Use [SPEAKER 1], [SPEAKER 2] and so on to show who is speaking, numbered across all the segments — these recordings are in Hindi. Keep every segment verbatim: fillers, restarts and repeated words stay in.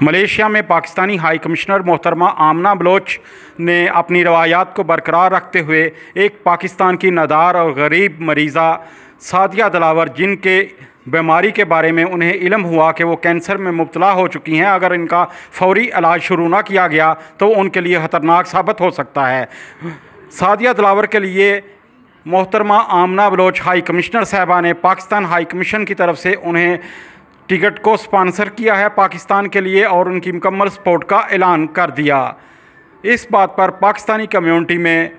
[SPEAKER 1] मलेशिया में पाकिस्तानी हाई कमिश्नर मोहतरमा आमना बलोच ने अपनी रवायात को बरकरार रखते हुए एक पाकिस्तान की नादार और गरीब मरीज़ा सादिया दिलावर, जिनके बीमारी के बारे में उन्हें इल्म हुआ कि वो कैंसर में मुब्तला हो चुकी हैं, अगर इनका फौरी इलाज शुरू ना किया गया तो उनके लिए ख़तरनाक साबित हो सकता है। सादिया दिलावर के लिए मोहतरमा आमना बलोच हाई कमिश्नर साहबा ने पाकिस्तान हाई कमीशन की तरफ से उन्हें टिकट को स्पॉन्सर किया है पाकिस्तान के लिए और उनकी मुकम्मल सपोर्ट का ऐलान कर दिया। इस बात पर पाकिस्तानी कम्युनिटी में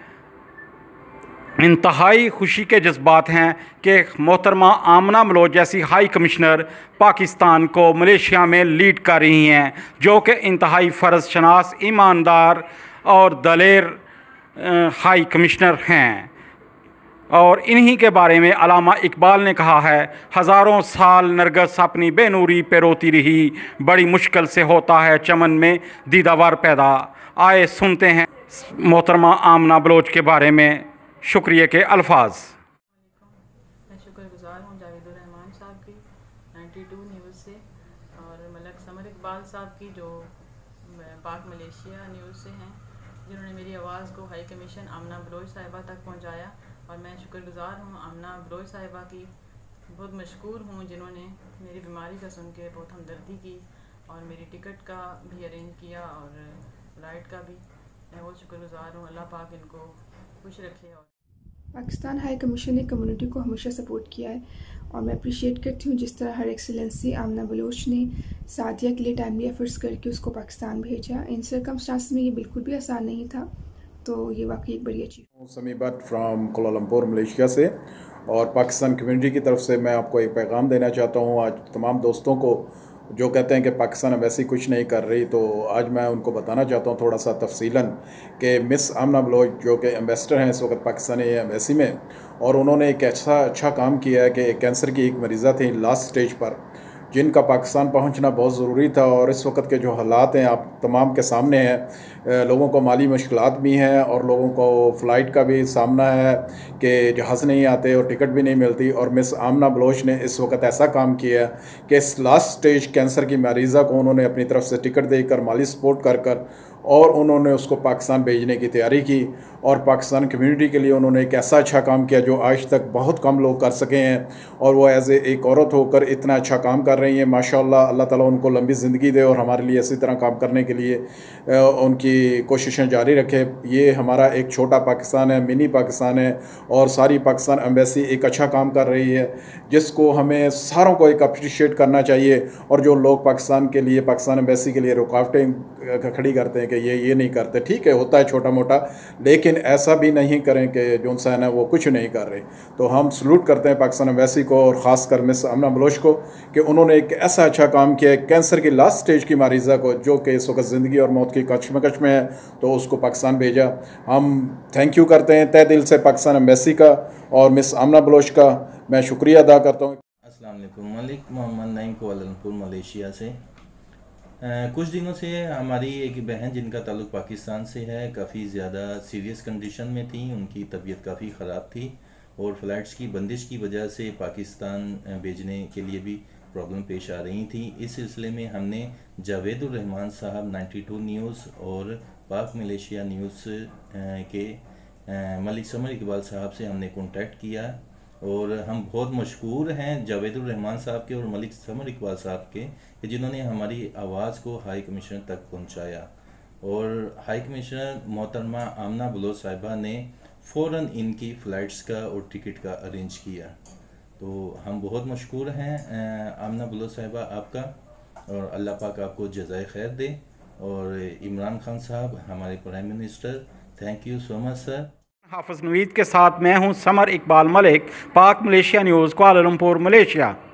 [SPEAKER 1] इंतहाई खुशी के जज्बात हैं कि मोहतरमा आमना बलोच जैसी हाई कमिश्नर पाकिस्तान को मलेशिया में लीड कर रही हैं, जो कि इंतहाई फ़र्ज शनास, ईमानदार और दलेर हाई कमिश्नर हैं। और इन्हीं के बारे में अल्लामा इकबाल ने कहा है, हज़ारों साल नरगस अपनी बेनूरी पे रोती रही, बड़ी मुश्किल से होता है चमन में दीदावर पैदा। आए सुनते हैं मोहतरमा आमना बलोच के बारे में शुक्रिया के अल्फाज।
[SPEAKER 2] मैं शुक्रगुजार हूँ जावेदुर रहमान साहब की बानवे न्यूज़ से और मलक समर इकबाल साहब की जो पाक मलेशिया न्यूज़ से हैं, जिन्होंने मेरी आवाज़ को हाई कमीशन आमना बलोच साहिबा तक पहुँचाया। और मैं शुक्रगुजार हूँ आमना बलोच साहिबा की, बहुत मशकूर हूँ जिन्होंने मेरी बीमारी का सुन के बहुत हमदर्दी की और मेरी टिकट का भी अरेंज किया और फ्लाइट का भी। मैं बहुत शुक्रगुजार हूँ। अल्लाह पाक इनको खुश रखे। और
[SPEAKER 3] पाकिस्तान हाई कमीशन ने कम्युनिटी को हमेशा सपोर्ट किया है और मैं अप्रिशिएट करती हूँ जिस तरह हर एक्सीलेंसी आमना बलोच ने सादिया के लिए टाइमली एफर्ट्स करके उसको पाकिस्तान भेजा। इन सर्कमस्टांस में ये बिल्कुल भी आसान नहीं था, तो ये वाकई एक बड़ी अच्छी।
[SPEAKER 4] समी भट्ट फ्राम कोलालमपुर मलेशिया से, और पाकिस्तान कम्युनिटी की तरफ से मैं आपको एक पैगाम देना चाहता हूँ। आज तमाम दोस्तों को जो कहते हैं कि पाकिस्तान एम्बेसी कुछ नहीं कर रही, तो आज मैं उनको बताना चाहता हूँ थोड़ा सा तफसीलन कि मिस आमना बलोच जो कि एम्बेसडर हैं इस वक्त पाकिस्तानी एम्बेसी में, और उन्होंने एक ऐसा अच्छा काम किया है कि कैंसर की एक मरीज़ा थी लास्ट स्टेज पर, जिनका पाकिस्तान पहुंचना बहुत ज़रूरी था। और इस वक्त के जो हालात हैं आप तमाम के सामने हैं, लोगों को माली मुश्किलात भी हैं और लोगों को फ़्लाइट का भी सामना है कि जहाज़ नहीं आते और टिकट भी नहीं मिलती। और मिस आमना बलोच ने इस वक्त ऐसा काम किया कि इस लास्ट स्टेज कैंसर की मरीज़ा को उन्होंने अपनी तरफ से टिकट देकर माली सपोर्ट कर कर और उन्होंने उसको पाकिस्तान भेजने की तैयारी की। और पाकिस्तान कम्युनिटी के लिए उन्होंने एक ऐसा अच्छा काम किया जो आज तक बहुत कम लोग कर सके हैं, और वो एज ए एक औरत होकर इतना अच्छा काम कर रही हैं। माशाल्लाह, अल्लाह ताला उनको लंबी ज़िंदगी दे और हमारे लिए इसी तरह काम करने के लिए उनकी कोशिशें जारी रखे। ये हमारा एक छोटा पाकिस्तान है, मिनी पाकिस्तान है, और सारी पाकिस्तान एम्बेसी एक अच्छा काम कर रही है जिसको हमें सारों को एक अप्रिशिएट करना चाहिए। और जो लोग पाकिस्तान के लिए, पाकिस्तान एम्बेसी के लिए रुकावटें खड़ी करते हैं कि ये ये नहीं करते, ठीक है, होता है छोटा मोटा, लेकिन ऐसा भी नहीं करें कि जो इंसान है वो कुछ नहीं कर रहे। तो हम सलूट करते हैं पाकिस्तान एम्बेसी को और ख़ासकर मिस आमना बलोच को कि उन्होंने एक ऐसा अच्छा काम किया कैंसर की लास्ट स्टेज की मरीज़ा को, जो कि इस वक्त ज़िंदगी और मौत की कशमकश में है, तो उसको पाकिस्तान भेजा। हम थैंक यू करते हैं तहे दिल से पाकिस्तान एम्बेसी का और मिस आमना बलोच का मैं शुक्रिया अदा करता हूँ।
[SPEAKER 5] अस्सलाम वालेकुम, मलिक मोहम्मद नईम कोलालमपुर मलेशिया से। Uh, कुछ दिनों से हमारी एक बहन जिनका ताल्लुक़ पाकिस्तान से है काफ़ी ज़्यादा सीरियस कंडीशन में थी, उनकी तबीयत काफ़ी ख़राब थी और फ़्लाइट्स की बंदिश की वजह से पाकिस्तान भेजने के लिए भी प्रॉब्लम पेश आ रही थी। इस सिलसिले में हमने जावेदुर रहमान साहब बानवे न्यूज़ और पाक मलेशिया न्यूज़ के मलिक समर इकबाल साहब से हमने कॉन्टैक्ट किया और हम बहुत मशकूर हैं जावेदुर रहमान साहब के और मलिक समर इकबाल साहब के कि जिन्होंने हमारी आवाज़ को हाई कमिश्नर तक पहुंचाया। और हाई कमिश्नर मोहतरमा आमना बलोच साहिबा ने फ़ौरन इनकी फ़्लाइट्स का और टिकट का अरेंज किया। तो हम बहुत मशकूर हैं आमना बलोच साहिबा आपका, और अल्लाह पाक आपको जज़ाए खैर दे। और इमरान खान साहब हमारे prime minister, thank you so much sir.
[SPEAKER 1] Hafiz Naveed के साथ मैं हूं समर इकबाल मलिक, पाक मलेशिया न्यूज़, कुआलालंपुर मलेशिया।